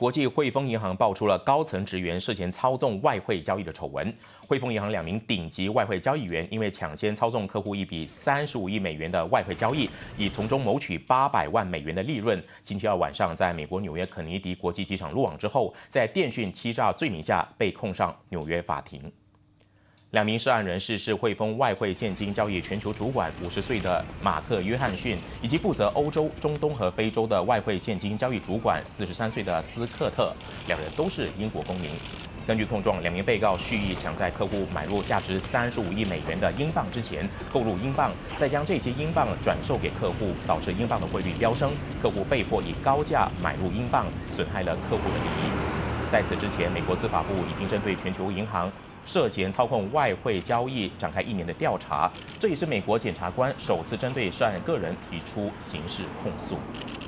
国际汇丰银行爆出了高层职员涉嫌操纵外汇交易的丑闻。汇丰银行2名顶级外汇交易员因为抢先操纵客户一笔35亿美元的外汇交易，以从中谋取800万美元的利润，星期二晚上在美国纽约肯尼迪国际机场落网之后，在电讯欺诈罪名下被控上纽约法庭。2名涉案人士是汇丰外汇现金交易全球主管50岁的马克·约翰逊，以及负责欧洲、中东和非洲的外汇现金交易主管43岁的斯克特，2人都是英国公民。根据控状，2名被告蓄意想在客户买入价值35亿美元的英镑之前购入英镑，再将这些英镑转售给客户，导致英镑的汇率飙升，客户被迫以高价买入英镑，损害了客户的利益。在此之前，美国司法部已经针对全球银行涉嫌操控外汇交易展开1年的调查，这也是美国检察官首次针对涉案个人提出刑事控诉。